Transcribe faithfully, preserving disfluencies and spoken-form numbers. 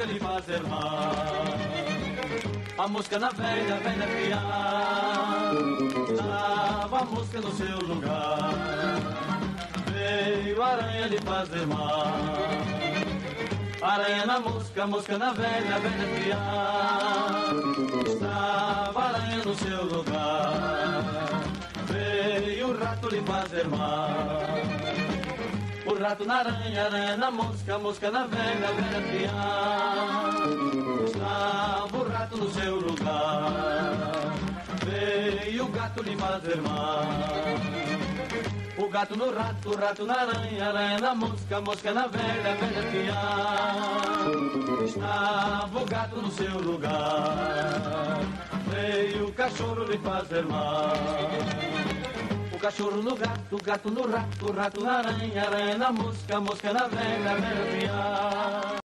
lhe fazer mal. A mosca na velha, velha criar, estava a mosca no seu lugar. Veio a aranha lhe fazer mal. Aranha na mosca, mosca na velha, velha criar, estava a aranha no seu lugar. Veio o rato lhe fazer mal. O rato na aranha, aranha na mosca, mosca na velha, velha criar, estava o rato no seu lugar. Veio o gato lhe fazer mal. O gato no rato, o rato na aranha, aranha na mosca, mosca na velha, velha criar, estava o gato no seu lugar. Veio o cachorro lhe fazer mal. O cachorro no gato, o gato no rato, o rato na aranha, aranha na mosca, mosca na velha, velha criar.